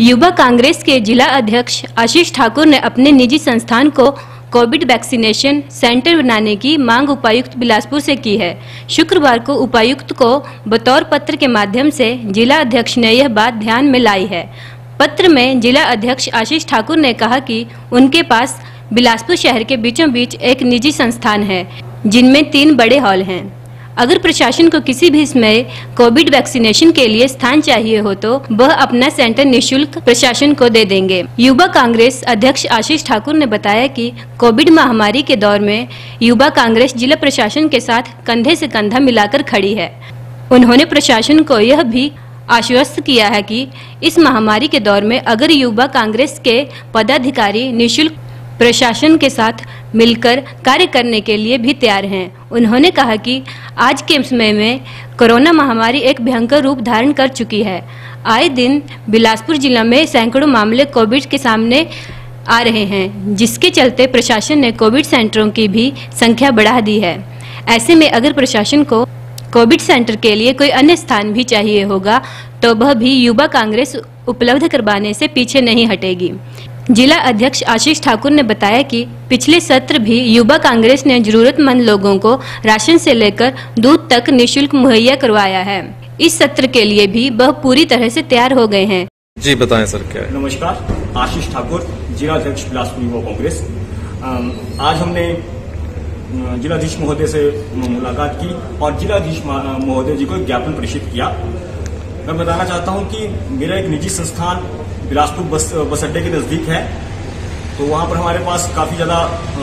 युवा कांग्रेस के जिला अध्यक्ष आशीष ठाकुर ने अपने निजी संस्थान को कोविड वैक्सीनेशन सेंटर बनाने की मांग उपायुक्त बिलासपुर से की है। शुक्रवार को उपायुक्त को बतौर पत्र के माध्यम से जिला अध्यक्ष ने यह बात ध्यान में लाई है। पत्र में जिला अध्यक्ष आशीष ठाकुर ने कहा कि उनके पास बिलासपुर शहर के बीचों बीच एक निजी संस्थान है जिनमें 3 बड़े हॉल हैं। अगर प्रशासन को किसी भी समय कोविड वैक्सीनेशन के लिए स्थान चाहिए हो तो वह अपना सेंटर निःशुल्क प्रशासन को दे देंगे। युवा कांग्रेस अध्यक्ष आशीष ठाकुर ने बताया कि कोविड महामारी के दौर में युवा कांग्रेस जिला प्रशासन के साथ कंधे से कंधा मिलाकर खड़ी है। उन्होंने प्रशासन को यह भी आश्वस्त किया है कि इस महामारी के दौर में अगर युवा कांग्रेस के पदाधिकारी निःशुल्क प्रशासन के साथ मिलकर कार्य करने के लिए भी तैयार हैं। उन्होंने कहा कि आज के समय में कोरोना महामारी एक भयंकर रूप धारण कर चुकी है। आए दिन बिलासपुर जिला में सैकड़ों मामले कोविड के सामने आ रहे हैं, जिसके चलते प्रशासन ने कोविड सेंटरों की भी संख्या बढ़ा दी है। ऐसे में अगर प्रशासन को कोविड सेंटर के लिए कोई अन्य स्थान भी चाहिए होगा तो वह भी युवा कांग्रेस उपलब्ध करवाने से पीछे नहीं हटेगी। जिला अध्यक्ष आशीष ठाकुर ने बताया कि पिछले सत्र भी युवा कांग्रेस ने जरूरतमंद लोगों को राशन से लेकर दूध तक निःशुल्क मुहैया करवाया है। इस सत्र के लिए भी वह पूरी तरह से तैयार हो गए हैं। जी बताएं सर, क्या है? नमस्कार, आशीष ठाकुर, जिला अध्यक्ष बिलासपुर युवा कांग्रेस। आज हमने जिलाधीश महोदय से मुलाकात की और जिलाधीश महोदय जी को एक ज्ञापन प्रेषित किया। मैं बताना चाहता हूं कि मेरा एक निजी संस्थान बिलासपुर बस अड्डे के नजदीक है, तो वहां पर हमारे पास काफी ज्यादा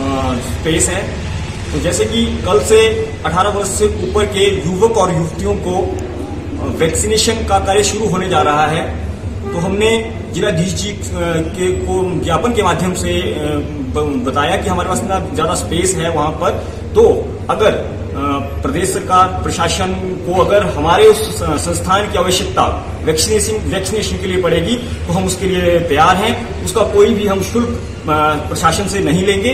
स्पेस है। तो जैसे कि कल से 18 वर्ष से ऊपर के युवक और युवतियों को वैक्सीनेशन का कार्य शुरू होने जा रहा है, तो हमने जिलाधीश जी को ज्ञापन के माध्यम से बताया कि हमारे पास इतना ज्यादा स्पेस है वहां पर, तो अगर प्रदेश सरकार प्रशासन को अगर हमारे उस संस्थान की आवश्यकता वैक्सीनेशन के लिए पड़ेगी तो हम उसके लिए तैयार हैं। उसका कोई भी हम शुल्क प्रशासन से नहीं लेंगे।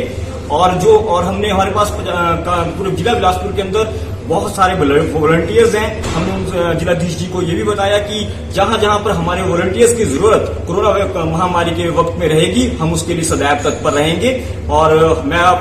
और हमने हमारे पास पूरे जिला बिलासपुर के अंदर बहुत सारे वॉलंटियर्स हैं। हमने जिलाधीश जी को ये भी बताया कि जहां जहां पर हमारे वॉलंटियर्स की जरूरत कोरोना महामारी के वक्त में रहेगी, हम उसके लिए सदैव तत्पर रहेंगे। और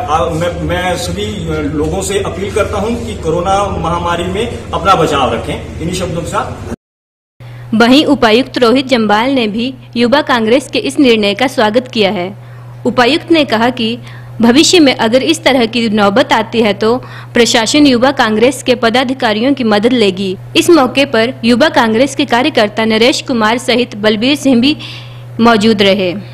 मैं सभी लोगों से अपील करता हूं कि कोरोना महामारी में अपना बचाव रखें। इन्हीं शब्दों के साथ वहीं उपायुक्त रोहित जम्बाल ने भी युवा कांग्रेस के इस निर्णय का स्वागत किया है। उपायुक्त ने कहा कि भविष्य में अगर इस तरह की नौबत आती है तो प्रशासन युवा कांग्रेस के पदाधिकारियों की मदद लेगी। इस मौके पर युवा कांग्रेस के कार्यकर्ता नरेश कुमार सहित बलबीर सिंह भी मौजूद रहे।